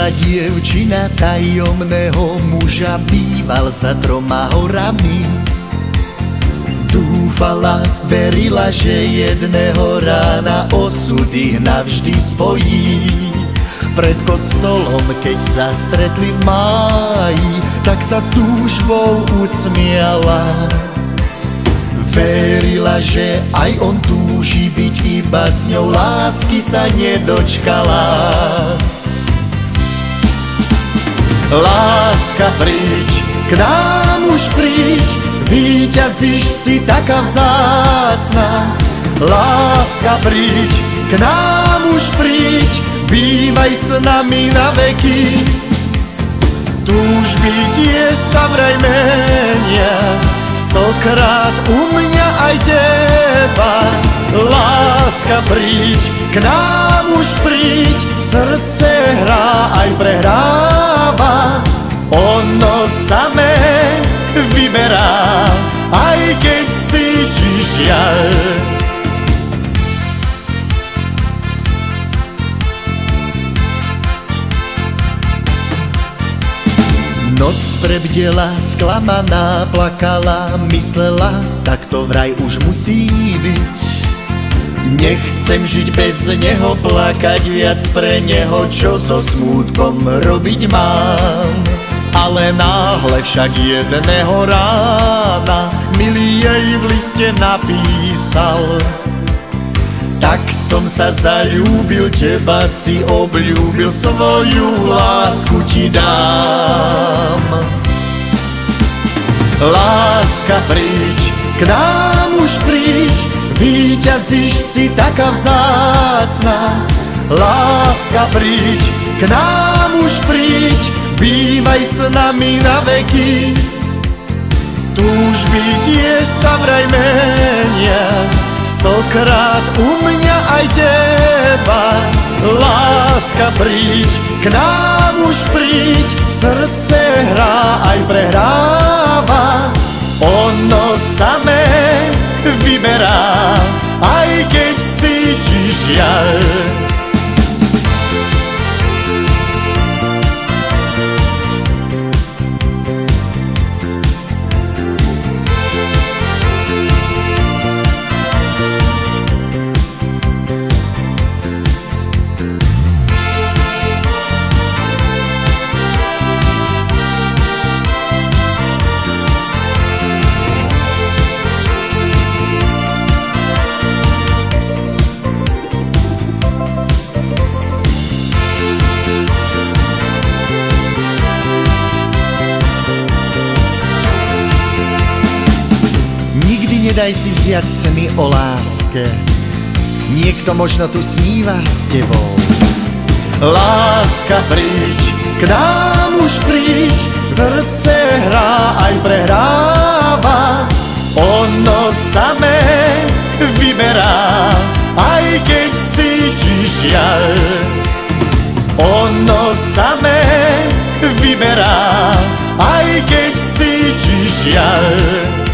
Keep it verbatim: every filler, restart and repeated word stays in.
Milá dievčina tajomného muža býval za troma horami. Dúfala, verila, že jedného rána osud ich navždy spojí. Pred kostolom, keď sa stretli v máji, tak sa s túžbou usmiala. Verila, že aj on túži byť, iba s ňou lásky sa nedočkala. Láska, príď, k nám už príď, víťazíš, si taká vzácna. Láska, príď, k nám už príď, bývaj s nami na veky. Túžby tie sa vraj menia, stokrát u mňa aj teba. Láska, príď, k nám už príď, srdce hrá aj prehráva. Ono samé vyberá, aj keď cítiš žiaľ. Noc prebdela, sklamaná, plakala, myslela, tak to vraj už musí byť. Nechcem žiť bez neho, plakať viac pre neho, čo so smútkom robiť mám. Ale náhle však jedného rána milý jej v liste napísal: tak som sa zaľúbil, teba si obľúbil, svoju lásku ti dám. Láska, príď, k nám už príď, víťazíš, si taká vzácna. Láska, príď, k nám už príď, bývaj s nami na veky. Túžby tie sa vraj menia, stokrát u mňa aj teba. Láska, príď, k nám už príď, srdce hrá aj prehráva. Ono samé vyberá, aj keď cítiš žiaľ. Nedaj si vziať sny o láske, niekto možno tu sníva s tebou. Láska, príď, k nám už príď, srdce hrá aj prehráva. Ono samé vyberá, aj keď cítiš žiaľ. Ono samé vyberá, aj keď cítiš žiaľ.